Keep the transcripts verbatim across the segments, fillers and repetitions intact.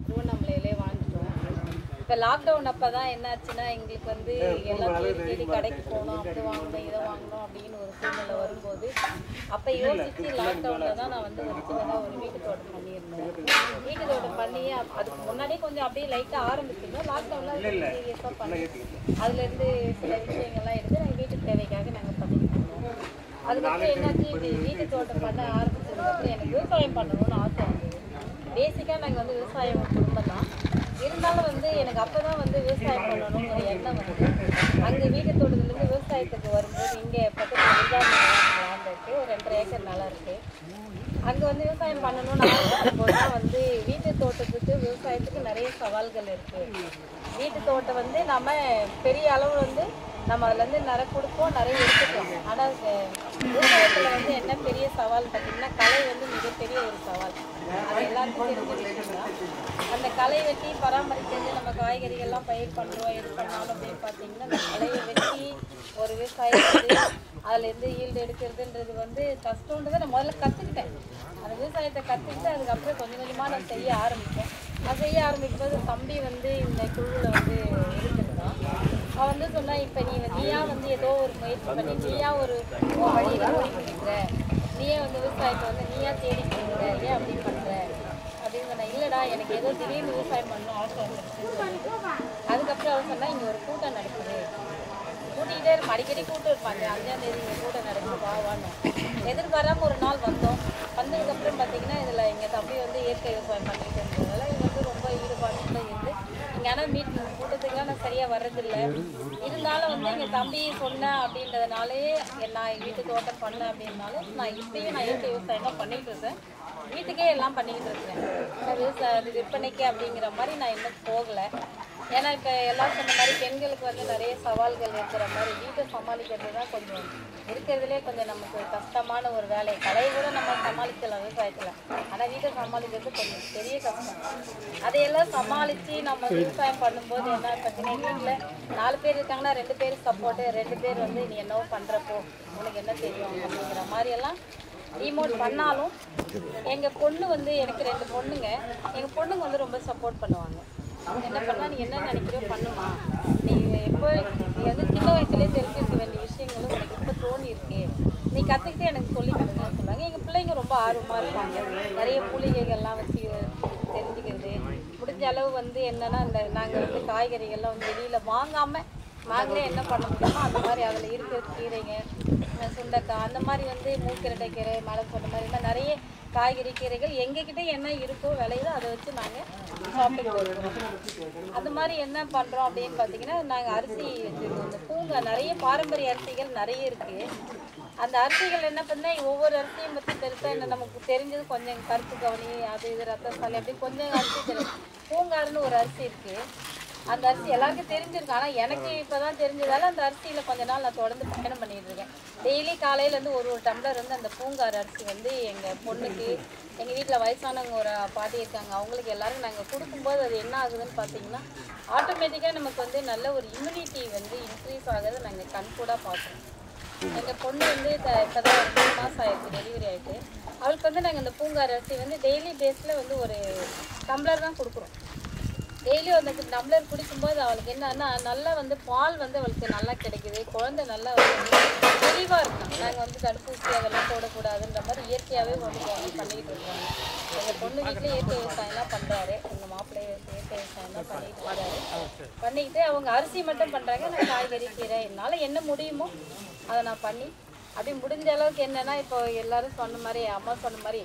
திருவண்ணாமலையிலே வாழ்ந்துட்டோம். இப்போ லாக்டவுன் அப்போ தான் என்னாச்சுன்னா எங்களுக்கு வந்து எல்லாம் தேடி தேடி கடைக்கு போகணும், அப்படி வாங்கணும் இதை வாங்கணும் அப்படின்னு ஒரு சூழ்நிலை வரும்போது அப்போ யோசிச்சு லாக்டவுனில் தான் நான் வந்து ஒரு சின்னதாக ஒரு வீட்டு தோட்டம் பண்ணியிருந்தேன். வீட்டு தோட்டம் பண்ணி அதுக்கு முன்னாடியே கொஞ்சம் அப்படியே லைட்டாக ஆரம்பிச்சிருந்தோம். லாக்டவுனில் சீரியஸாக பண்ணி அதுலேருந்து சில விஷயங்கள்லாம் எடுத்து நாங்கள் வீட்டு தேவைக்காக நாங்கள் பண்ணிட்டு இருந்தோம். அதுக்கப்புறம் என்னாச்சு, இது வீட்டு தோட்டம் பண்ண ஆரம்பிச்சதுக்கப்புறம் எனக்கு விவசாயம் பண்ணணும்னு ஆசை வந்தது. பேசிக்காக நாங்கள் வந்து விவசாயம் குடும்பம் தான். இருந்தாலும் வந்து எனக்கு அப்போ தான் வந்து விவசாயம் பண்ணணும்னு ஒரு எண்ணம் வந்து அங்கே வீட்டு தோட்டத்துலேருந்து விவசாயத்துக்கு வரும்போது இங்கே பக்கத்தில் விஜாபுரம் லேண்ட் இருக்குது, ஒரு ரெண்டரை ஏக்கர் நிலம் இருக்குது. அங்கே வந்து விவசாயம் பண்ணணும்னு ஆரம்பிக்கும் போது தான் வந்து வீட்டு தோட்டத்துக்கு விவசாயத்துக்கு நிறைய சவால்கள் இருக்குது. வீட்டு தோட்டம் வந்து நம்ம பெரிய அளவு வந்து நம்ம அதுலேருந்து நிறைய கொடுப்போம், நிறைய எடுத்துக்கலாம். ஆனால் விவசாயத்தில் வந்து என்ன பெரிய சவால் பார்த்திங்கன்னா களை வந்து மிகப்பெரிய ஒரு சவால். அது எல்லாருக்கும் தெரிஞ்ச விஷயம் தான். அந்த களை வெட்டி பராமரிக்கிறது, நம்ம காய்கறிகள்லாம் பயிர் பண்ணுறோம் எது பண்ணாலும் அப்படின்னு பார்த்தீங்கன்னா அந்த களையை வெட்டி ஒரு விவசாயம் வந்து அதுலேருந்து ஈல்டு எடுக்கிறதுன்றது வந்து கஷ்டன்றதை நான் முதல்ல கற்றுக்கிட்டேன். அந்த விவசாயத்தை கற்றுக்கிட்டு அதுக்கப்புறம் கொஞ்சம் கொஞ்சமாக நான் செய்ய ஆரம்பித்தேன். நான் செய்ய ஆரம்பிக்கும் போது தம்பி வந்து இந்த குழுவில் வந்து இருந்திருந்தான். அவன் வந்து சொன்னா, இப்போ நீ நீயா வந்து ஏதோ ஒரு முயற்சி பண்ணி நீயா ஒரு வழியில் ஓடிக்கிட்டு நீயே வந்து விவசாயத்தை வந்து நீயா தேடி கொடுக்குற, ஏன் அப்படி பண்ணுற அப்படின்னு சொன்னேன். இல்லைடா, எனக்கு ஏதோ திடீர்னு விவசாயம் பண்ணணும் அவசரம் வந்துருச்சுன்னு சொல்லிட்டு அதுக்கப்புறம் அவன் சொன்னால் இங்கே ஒரு கூட்டம் நடக்குது, கூட்டிகிட்டே இருக்கும், அடிக்கடி கூட்டம் இருப்பாங்க, அஞ்சாம் தேதி இங்கே கூட்டம் நடக்குது வா வான்னு எதிர்பாராமல் ஒரு நாள் வந்தோம். வந்ததுக்கப்புறம் பார்த்தீங்கன்னா இதில் எங்கள் தம்பி வந்து இயற்கை விவசாயம் பண்ணிட்டு இருந்ததால இது வந்து ரொம்ப ஈடுபாட்டுல இருந்து இங்கே ஆனால் மீட் கூட்டத்துக்குலாம் நான் சரியாக வர்றதில்லை. இருந்தாலும் வந்து எங்கள் தம்பி சொன்னேன் அப்படின்றதுனாலே நான் வீட்டு தோட்டம் பண்ணேன் அப்படின்னாலும் நான் இப்பயும் நான் இயற்கை விவசாயம் தான் பண்ணிகிட்டு இருக்கேன். வீட்டுக்கே எல்லாம் பண்ணிக்கிட்டு இருக்கேன். விவசாய விற்பனைக்கு அப்படிங்கிற மாதிரி நான் இன்னும் போகலை. ஏன்னா இப்போ எல்லாம் சொன்ன மாதிரி பெண்களுக்கு வந்து நிறைய சவால்கள் இருக்கிற மாதிரி வீட்டை சமாளிக்கிறது தான் கொஞ்சம் இருக்கிறதுலே கொஞ்சம் நமக்கு கஷ்டமான ஒரு வேலை. கலையை கூட நம்ம சமாளிக்கலாம் விவசாயத்தில், ஆனால் வீட்டை சமாளிக்கிறது கொஞ்சம் பெரிய கஷ்டம். அதையெல்லாம் சமாளித்து நம்ம விவசாயம் பண்ணும்போது என்ன பார்த்தீங்கன்னா வீட்டில் நாலு பேர் இருக்காங்கன்னா ரெண்டு பேர் சப்போர்ட்டு, ரெண்டு பேர் வந்து நீ என்னவோ பண்ணுறப்போ உனக்கு என்ன தெரியும் அப்படிங்கிற மாதிரியெல்லாம் டிமோட் பண்ணாலும் எங்கள் பொண்ணு வந்து எனக்கு ரெண்டு பொண்ணுங்க, எங்கள் பொண்ணுங்க வந்து ரொம்ப சப்போர்ட் பண்ணுவாங்க. என்ன பண்ணால் நீ என்ன நினைக்கிறோ பண்ணுமா, நீ எப்போ நீ வந்து சின்ன வயசுலேயே தெரிஞ்சிருக்க வேண்டிய விஷயங்களும் உனக்கு இப்போ தோணி இருக்கு, நீ கற்றுக்கிட்டு எனக்கு சொல்லி கொடுங்கன்னு சொல்லுவாங்க. எங்கள் பிள்ளைங்க ரொம்ப ஆர்வமாக இருப்பாங்க, நிறைய மூலிகைகள்லாம் வச்சு தெரிஞ்சுக்கிறது. முடிஞ்ச அளவு வந்து என்னென்னா இந்த நாங்கள் வந்து காய்கறிகள்லாம் வந்து வெளியில் வாங்காமல் நாங்களே என்ன பண்ண முடியுமோ அந்த மாதிரி அதில் இருக்கிற கீரைங்க, சுண்டைக்காய், அந்த மாதிரி வந்து மூக்கிரட்டை கீரை, மலை சொன்ன மாதிரி இந்த நிறைய காய்கறி கீரைகள் எங்ககிட்ட என்ன இருக்கோ விளையுதோ அதை வச்சு நாங்கள் ஷாப்பிங் போடுறோம். அது மாதிரி என்ன பண்ணுறோம் அப்படின்னு பார்த்தீங்கன்னா நாங்கள் அரிசி வச்சுருக்கோம். இந்த பூங்கா நிறைய பாரம்பரிய அரிசிகள் நிறைய இருக்குது. அந்த அரிசிகள் என்ன பண்ணால் ஒவ்வொரு அரிசியும் பற்றி பெருசாக என்ன நமக்கு தெரிஞ்சது கொஞ்சம் கருப்பு கவனி அது இது ரத்தசாலி அப்படி கொஞ்சம் அரிசி தெரியும். பூங்காருன்னு ஒரு அரிசி இருக்குது, அந்த அரிசி எல்லாருக்கும் தெரிஞ்சிருக்கு. ஆனால் எனக்கு இப்போ தான் தெரிஞ்சதால அந்த அரிசியில் கொஞ்ச நாள் நான் தொடர்ந்து பயணம் பண்ணிகிட்டு இருக்கேன். டெய்லி காலையிலேருந்து ஒரு ஒரு டம்ளர் வந்து அந்த பூங்கார் அரிசி வந்து எங்கள் பொண்ணுக்கு, எங்கள் வீட்டில் வயசானவங்க ஒரு பாட்டி இருக்காங்க, அவங்களுக்கு எல்லாருக்கும் நாங்கள் கொடுக்கும்போது அது என்ன ஆகுதுன்னு பார்த்தீங்கன்னா ஆட்டோமேட்டிக்காக நமக்கு வந்து நல்ல ஒரு இம்யூனிட்டி வந்து இன்க்ரீஸ் ஆகுது நாங்கள் கண்கூடாக பார்க்குறோம். எங்கள் பொண்ணு வந்து இப்போ தான் ஒரு மூணு மாதம் ஆகிடுச்சு, டெலிவரி ஆகிட்டு. அவளுக்கு வந்து நாங்கள் இந்த பூங்கார் அரிசி வந்து டெய்லி பேஸில் வந்து ஒரு டம்ளர் தான் கொடுக்குறோம். டெய்லியும் அந்த டம்ளர் குடிக்கும்போது அவளுக்கு என்னன்னா நல்லா வந்து பால் வந்து அவளுக்கு நல்லா கிடைக்குது, குழந்தை நல்லா வந்து தெளிவாக இருக்கும். நாங்கள் வந்து தடுப்பூசி அதெல்லாம் போடக்கூடாதுன்ற மாதிரி இயற்கையாகவே வந்து பண்ணிக்கிட்டு இருக்காங்க. எங்கள் பொண்ணு வீட்டில் இயற்கை விவசாயம்லாம் பண்ணுறாரு, எங்கள் மாப்பிள்ளை இயற்கை விவசாயம்லாம் பண்ணிக்கிட்டு இருக்காரு. பண்ணிக்கிட்டு அவங்க அரிசி மட்டும் பண்ணுறாங்க, நான் காய்கறி கீரை என்னால் என்ன முடியுமோ அதை நான் பண்ணி அப்படி முடிஞ்ச அளவுக்கு என்னென்னா இப்போ எல்லோரும் சொன்ன மாதிரி அம்மா சொன்ன மாதிரி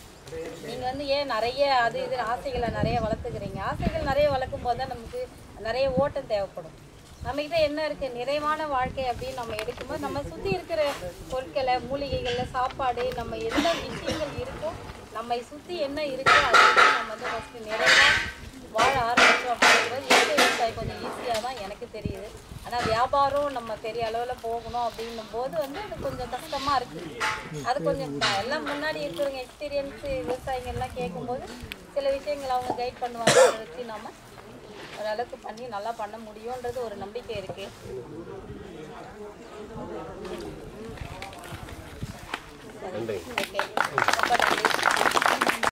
நீங்கள் வந்து ஏன் நிறைய அது இது ஆசைகளை நிறைய வளர்த்துக்கிறீங்க. ஆசைகள் நிறைய வளர்க்கும் போது தான் நமக்கு நிறைய ஓட்டம் தேவைப்படும். நம்மக்கிட்ட என்ன இருக்குது நிறைவான வாழ்க்கை அப்படின்னு நம்ம எடுக்கும்போது நம்ம சுற்றி இருக்கிற பொருட்களை மூலிகைகளில் சாப்பாடு நம்ம என்ன விஷயங்கள் இருக்கோ நம்மை சுற்றி என்ன இருக்கோ அதை நம்ம வந்து ஃபஸ்ட்டு நிறைவாக வாழ ஆரம்பித்தோம் அப்படிங்கிறது இயற்கை விவசாயம் கொஞ்சம் ஈஸியாக தான் எனக்கு தெரியுது. ஆனால் வியாபாரம் நம்ம பெரிய அளவில் போகணும் அப்படின்னும் போது வந்து அது கொஞ்சம் கஷ்டமாக இருக்குது. அது கொஞ்சம் எல்லாம் முன்னாடி இருக்கிறவங்க எக்ஸ்பீரியன்ஸு விவசாயிகள்லாம் கேட்கும்போது சில விஷயங்கள் அவங்க கைட் பண்ணுவாங்க, அதை வச்சு நம்ம ஓரளவுக்கு பண்ணி நல்லா பண்ண முடியுன்றது ஒரு நம்பிக்கை இருக்குது. ஓகே, ரொம்ப நன்றி.